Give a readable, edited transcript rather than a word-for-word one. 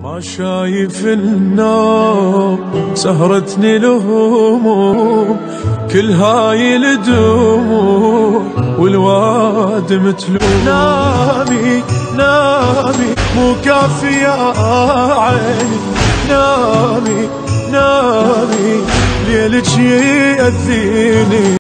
ما شايف النوم سهرتني الهموم، كل هاي الدموع والواد متلوم. نامي نامي مو كافي يا عيني، نامي نامي ليلك يأذيني.